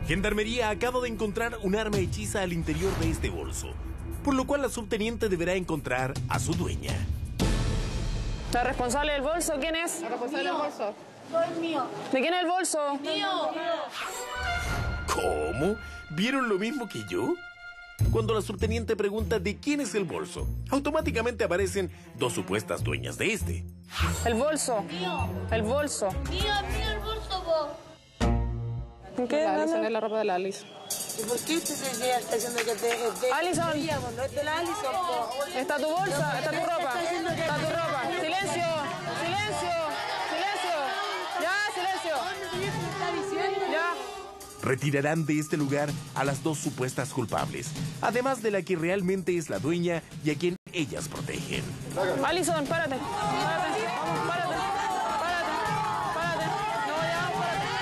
Gendarmería acaba de encontrar un arma hechiza al interior de este bolso, por lo cual la subteniente deberá encontrar a su dueña. ¿La responsable del bolso quién es? ¿La responsable del bolso? Soy mío. ¿De quién es el bolso? Mío. ¿Cómo? ¿Vieron lo mismo que yo? Cuando la subteniente pregunta de quién es el bolso, automáticamente aparecen dos supuestas dueñas de este. El bolso. Mío. El bolso. Mío el bolso vos. ¿Qué? La Alison es la ropa de la Alison. ¿Y por qué usted está diciendo que es de Alison. no es de la Alison? Está tu bolsa, está tu ropa. Está tu ropa. Silencio. Silencio. Silencio. Ya, silencio. Ya. Retirarán de este lugar a las dos supuestas culpables, además de la que realmente es la dueña y a quien ellas protegen. Alison, párate. Párate. Párate. Párate. Párate. No, ya,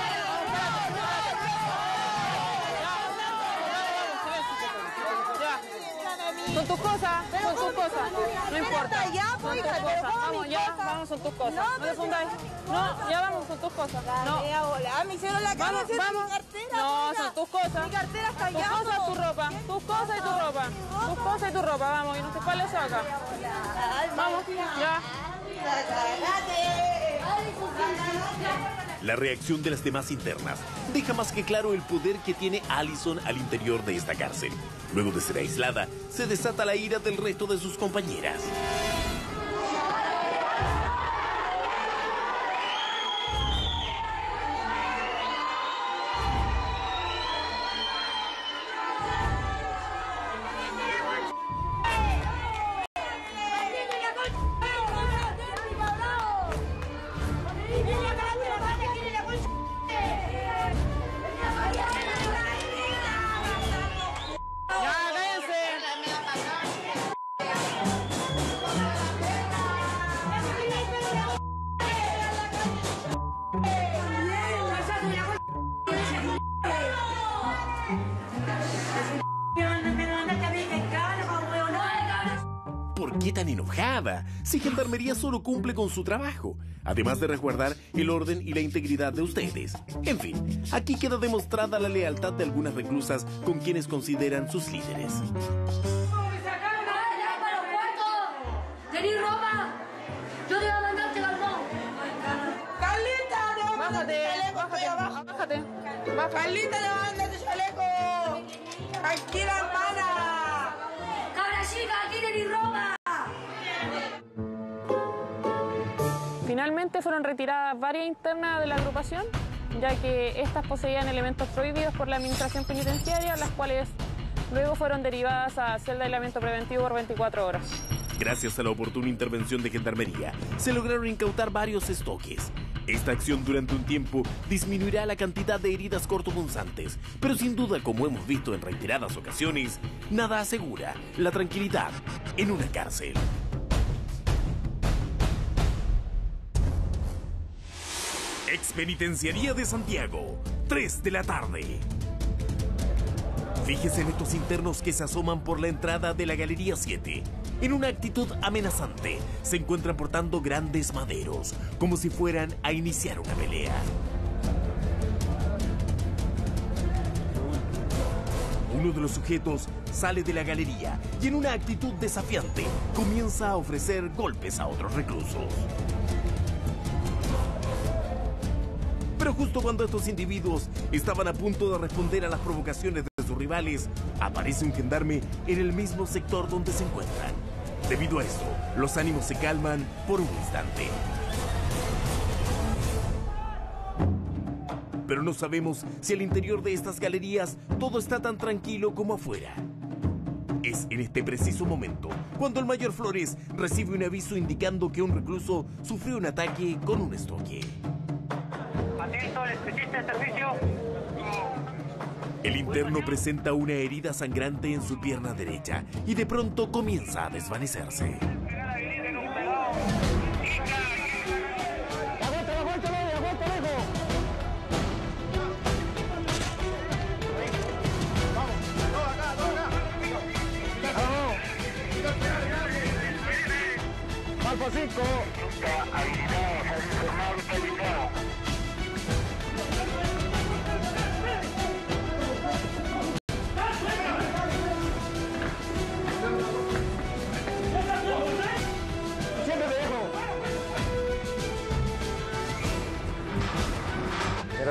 párate. Ya. Son tus cosas. Son tus cosas. No importa. Son tus cosas. Vamos, ya. Vamos, son tus cosas. No te fundáis. No, ya vamos, son tus cosas. No. Me hicieron la cara, Vamos. mi cartera. No, son tus cosas. Mi cartera está Tus allá. cosas, tu ropa. Tus cosas y tu ropa. Tus cosas y tu ropa. Vamos, y no se cuál le saca. Vamos, ya. La reacción de las demás internas deja más que claro el poder que tiene Alison al interior de esta cárcel. Luego de ser aislada, se desata la ira del resto de sus compañeras. ¿Por qué tan enojada? Si Gendarmería solo cumple con su trabajo, además de resguardar el orden y la integridad de ustedes. En fin, aquí queda demostrada la lealtad de algunas reclusas con quienes consideran sus líderes. ¿Tenís ropa? Yo te voy a mandarte carbón. Carlita, le va a mandar tu chaleco. Bájate. Carlita, le va a mandar tu chaleco. Tranquila, hermana. Cabra chica, aquí tenís ropa. Finalmente fueron retiradas varias internas de la agrupación, ya que estas poseían elementos prohibidos por la administración penitenciaria, las cuales luego fueron derivadas a celda de aislamiento preventivo por 24 horas. Gracias a la oportuna intervención de Gendarmería, se lograron incautar varios estoques. Esta acción durante un tiempo disminuirá la cantidad de heridas cortopunzantes, pero sin duda, como hemos visto en reiteradas ocasiones, nada asegura la tranquilidad en una cárcel. Expenitenciaría de Santiago, 3 de la tarde. Fíjese en estos internos que se asoman por la entrada de la Galería 7. En una actitud amenazante, se encuentran portando grandes maderos, como si fueran a iniciar una pelea. Uno de los sujetos sale de la galería y en una actitud desafiante comienza a ofrecer golpes a otros reclusos. Pero justo cuando estos individuos estaban a punto de responder a las provocaciones de sus rivales, aparece un gendarme en el mismo sector donde se encuentran. Debido a esto, los ánimos se calman por un instante. Pero no sabemos si al interior de estas galerías todo está tan tranquilo como afuera. Es en este preciso momento cuando el mayor Flores recibe un aviso indicando que un recluso sufrió un ataque con un estoque. Atento, ¿les existe servicio? El interno presenta una herida sangrante en su pierna derecha y de pronto comienza a desvanecerse. Marco 5. Está habilitado, está informado, está habilitado.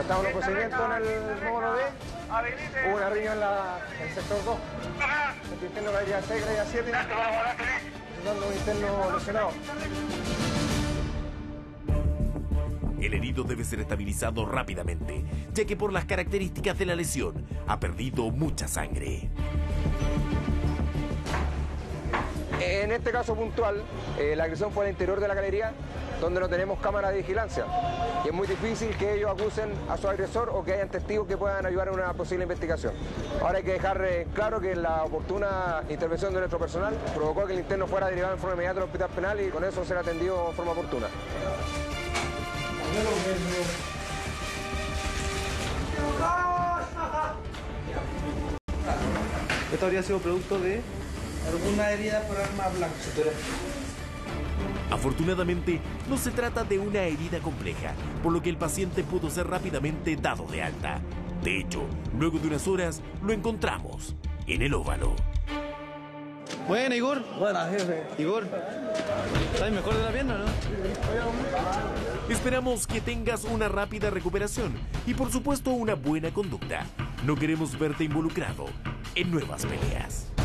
estaba en un procedimiento en el módulo D. Hubo una riña en el sector 2. El interno gravedad 6, gravedad 7. Dando un interno lesionado. El herido debe ser estabilizado rápidamente, ya que por las características de la lesión ha perdido mucha sangre. En este caso puntual, la agresión fue al interior de la galería, donde no tenemos cámara de vigilancia. Y es muy difícil que ellos acusen a su agresor o que hayan testigos que puedan ayudar en una posible investigación. Ahora hay que dejar claro que la oportuna intervención de nuestro personal provocó que el interno fuera derivado en forma inmediata al hospital penal y con eso ser atendido de forma oportuna. Esto habría sido producto de alguna herida por arma blanca. Afortunadamente, no se trata de una herida compleja, por lo que el paciente pudo ser rápidamente dado de alta. De hecho, luego de unas horas, lo encontramos en el óvalo. Buena, Igor. Buena, jefe. Igor, ¿estás mejor de la pierna, no? Esperamos que tengas una rápida recuperación y, por supuesto, una buena conducta. No queremos verte involucrado en nuevas peleas.